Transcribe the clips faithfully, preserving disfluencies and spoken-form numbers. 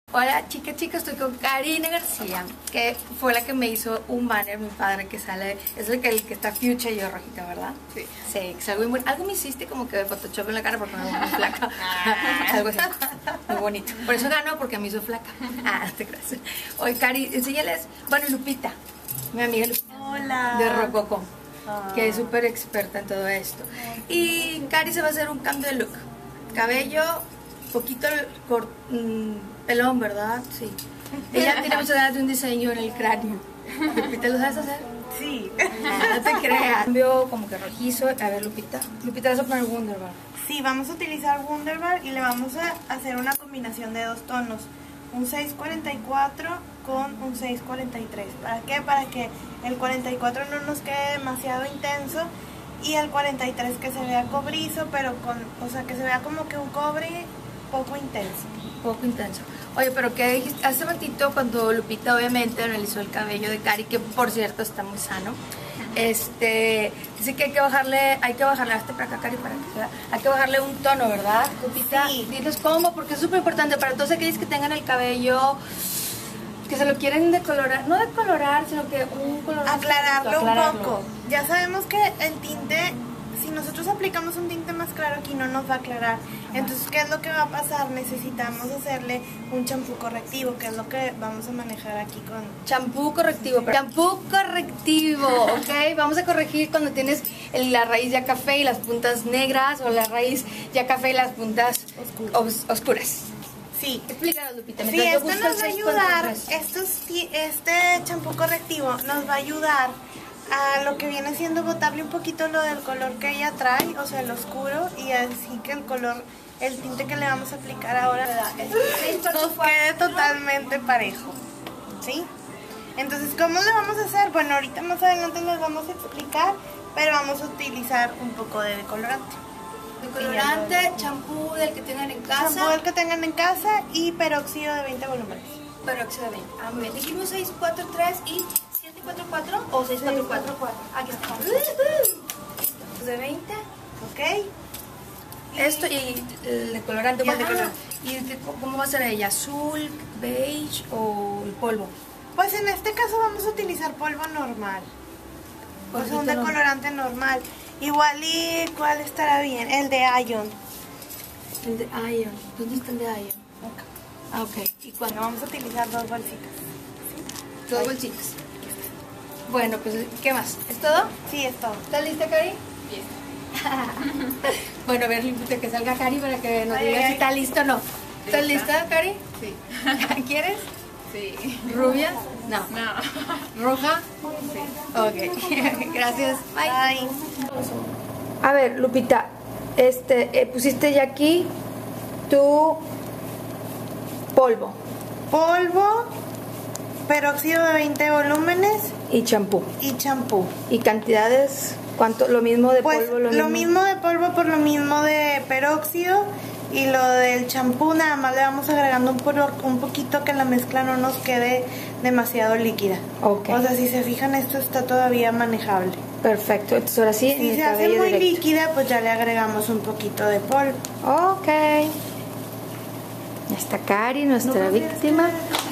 Hola chicas, chicas, estoy con Karina García, que fue la que me hizo un banner, mi padre, que sale, es el que, el que está fuchsia y yo rojita, ¿verdad? Sí. Sí, que salgo muy, algo me hiciste como que de Photoshop en la cara porque me veo muy flaca. Algo así, muy bonito. Por eso ganó, porque me hizo flaca. Ah, te creas. Oye, Cari, enséñales, bueno, Lupita, mi amiga Lupita. Hola. De Rococo, Ah. que es súper experta en todo esto. Y Cari se va a hacer un cambio de look. Cabello, poquito cort, mmm, pelón, ¿verdad? Sí. Ella tiene muchas ganas de un diseño en el cráneo. Lupita, ¿lo sabes hacer? Sí. No te creas. Cambio como que rojizo. A ver, Lupita. Lupita, vas a poner Wonderbar. Sí, vamos a utilizar Wonderbar y le vamos a hacer una combinación de dos tonos. Un seis cuarenta y cuatro con un seis cuarenta y tres. ¿Para qué? Para que el cuarenta y cuatro no nos quede demasiado intenso y el cuarenta y tres que se vea cobrizo, pero con, o sea, que se vea como que un cobre poco intenso. Poco intenso. Oye, pero ¿qué dijiste? Hace ratito cuando Lupita obviamente analizó el cabello de Cari, que por cierto está muy sano, este, dice que hay que bajarle, hay que bajarle, hasta para acá, Cari, para que se vea, hay que bajarle un tono, ¿verdad, Lupita? Sí. Dinos cómo, porque es súper importante para todos aquellos que tengan el cabello, que se lo quieren decolorar, no decolorar, sino que un color... Aclararlo, aclararlo un poco. Ya sabemos que el tinte, si nosotros aplicamos un tinte más claro aquí no nos va a aclarar. Entonces, ¿qué es lo que va a pasar? Necesitamos hacerle un champú correctivo, que es lo que vamos a manejar aquí con... Champú correctivo, champú correctivo, ¿ok? Vamos a corregir cuando tienes la raíz ya café y las puntas negras, o la raíz ya café y las puntas os, oscuras. Sí. Explícanos, Lupita. Sí, Mientras yo esto busco el nos va a seis cuatro ayudar, tres. estos, este champú correctivo nos va a ayudar a lo que viene siendo botarle un poquito lo del color que ella trae, o sea, el oscuro, y así que el color, el tinte que le vamos a aplicar ahora nos quede totalmente parejo, ¿sí? Entonces, ¿cómo le vamos a hacer? Bueno, ahorita más adelante les vamos a explicar, pero vamos a utilizar un poco de decolorante. Decolorante, champú del que tengan en casa. Champú del que tengan en casa y peróxido de veinte volúmenes. Peróxido de veinte. Ah, muy bien. Dijimos seis cuatro tres y siete cuatro cuatro o seis cuatro cuatro. Aquí está. De veinte. ¿Ok? Esto y el decolorante. Y el decolorante. ¿Y qué- cómo va a ser ella? ¿Azul, beige o el polvo? Pues en este caso vamos a utilizar polvo normal. O sea, un Polvito normal. decolorante normal. Igual y cuál estará bien, el de Ion. El de Ion. ¿Dónde está el de Ion? Ah, ok. ¿Y Bueno, cuándo? vamos a utilizar dos bolsitas. Dos bolsitas. Bueno, pues, ¿qué más? ¿Es todo? Sí, es todo. ¿Estás lista, Cari? Bueno, a ver, Lupita, que salga Cari para que nos Ay, diga ay, si ay. está listo o no. ¿Estás lista, Cari? Sí. ¿Quieres? Sí. ¿Rubia? No. No. ¿Roja? Sí. Ok. Gracias. Bye. Ay. A ver, Lupita, este, eh, pusiste ya aquí tu polvo Polvo, peróxido de veinte volúmenes y champú. y champú. ¿Y cantidades? ¿Cuánto? Lo mismo de Pues polvo, lo mismo de polvo por lo mismo de peróxido. Y lo del champú nada más le vamos agregando un, poro- un poquito que la mezcla no nos quede demasiado líquida. Ok. O sea, si se fijan, esto está todavía manejable. Perfecto. Entonces ahora sí, en Si el se hace cabello muy directo. líquida, pues ya le agregamos un poquito de polvo. Ok. Ya está Cari, nuestra No, víctima.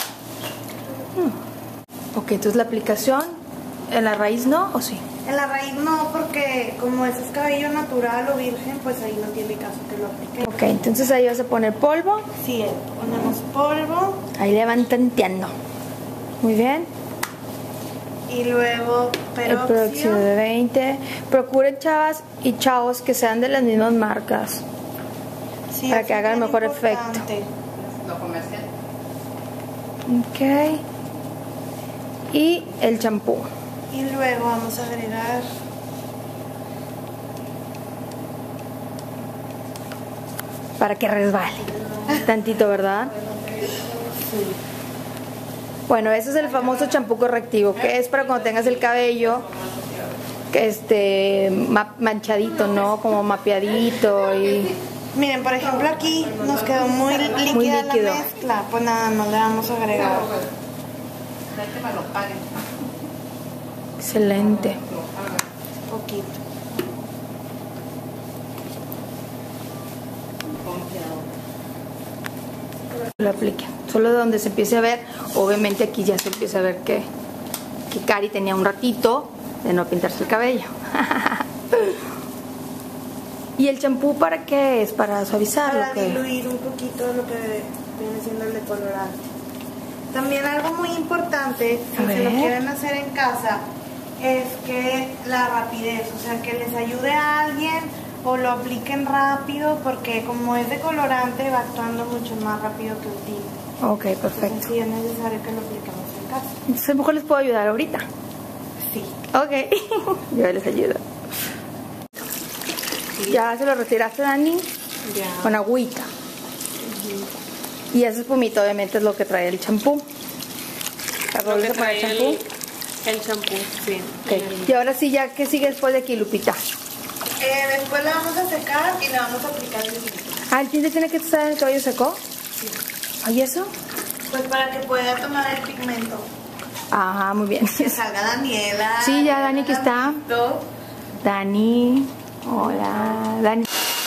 Hmm. Ok, entonces la aplicación en la raíz no, ¿o sí? En la raíz no, porque como eso es cabello natural o virgen, pues ahí no tiene caso que lo aplique. Ok, entonces ahí vas a poner polvo. Sí, ponemos polvo Ahí le van tanteando. Muy bien. y luego El peróxido peróxido. de veinte. Procuren, chavas y chavos, que sean de las mismas marcas. Sí, para eso que haga el es mejor importante. Lo comercial. Ok. Y el champú. Y luego vamos a agregar Para que resbale. Tantito, ¿verdad? Bueno, ese es el famoso champú correctivo, que es para cuando tengas el cabello que este ma- manchadito, ¿no? Como mapeadito y... Miren, por ejemplo, aquí nos quedó muy líquida Muy la líquido. mezcla. Pues nada, no le vamos a agregar. Que me lo paguen. Excelente. Poquito. Lo aplique. Solo donde se empiece a ver, obviamente aquí ya se empieza a ver que, que Cari tenía un ratito de no pintarse el cabello. ¿Y el champú para qué es? ¿Para suavizar? Para ¿o qué? diluir un poquito lo que viene siendo el decolorante. También algo muy importante, si se lo quieren hacer en casa, es que la rapidez, o sea, que les ayude a alguien o lo apliquen rápido, porque como es decolorante va actuando mucho más rápido que el tinte. Ok, perfecto. Entonces, sí es necesario que lo apliquemos en casa. Entonces a lo mejor les puedo ayudar ahorita. Sí. Ok, yo les ayudo. ¿Ya se lo retiraste, Dani? Ya. Con agüita. Uh-huh. Y ese espumito obviamente es lo que trae el champú. Lo que trae el champú. El champú, sí. Okay. Y ahora sí, ya, ¿qué sigue después de aquí, Lupita? Eh, después la vamos a secar y le vamos a aplicar el tinte. Ah, ¿el tinte tiene que estar en el cabello seco? Sí. ¿Y eso? Pues para que pueda tomar el pigmento. Ah, muy bien. Que salga Daniela. Sí, ya Dani aquí está. Todo. Dani. Hola, Dani.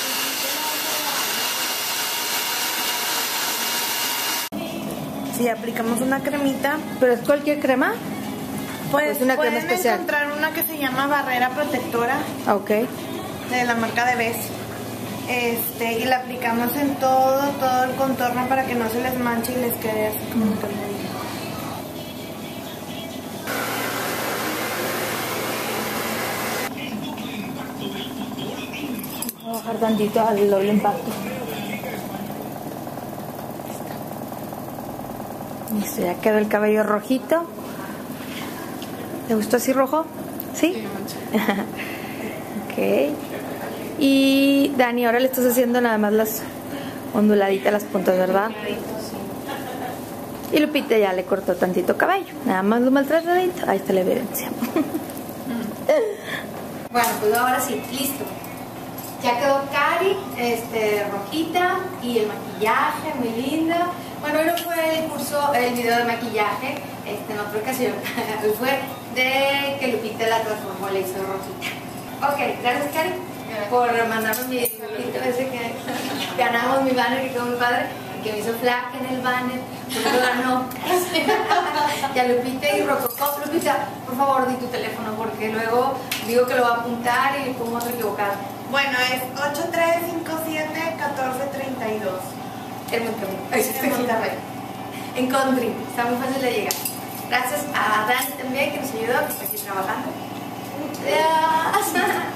Si aplicamos una cremita, ¿Pero es cualquier crema? pues Pues una crema pueden especial. encontrar una que se llama Barrera Protectora Ok. de la marca de Bess. Este, y la aplicamos en todo, todo el contorno para que no se les manche y les quede así como que muy... Voy a bajar tantito al doble impacto. Listo, ya quedó el cabello rojito. ¿Te gustó así rojo? ¿Sí? Ok. Y Dani, ahora le estás haciendo nada más las onduladitas, las puntas, ¿verdad? Y Lupita ya le cortó tantito cabello. Nada más lo maltratadito. Ahí está la evidencia. Bueno, pues ahora sí, listo. Ya quedó Cari, este, rojita, y el maquillaje, muy linda. Bueno, hoy no fue el curso, el video de maquillaje, este, en otra ocasión. Hoy fue de que Lupita la transformó, la hizo rojita. Ok, gracias, Cari, por mandarnos mi dibujito ese que ganamos, mi banner, que quedó muy padre, que me hizo flaca en el banner, porque lo ganó. Y a Lupita y Rococó. Lupita, por favor, di tu teléfono, porque luego digo que lo va a apuntar y pongo otro equivocado. Bueno, es ocho tres cinco siete uno cuatro tres dos. En Monterrey. En Monterrey. En Country. Está muy fácil de llegar. Gracias a Dani también, que nos ayudó, que está aquí trabajando. Gracias.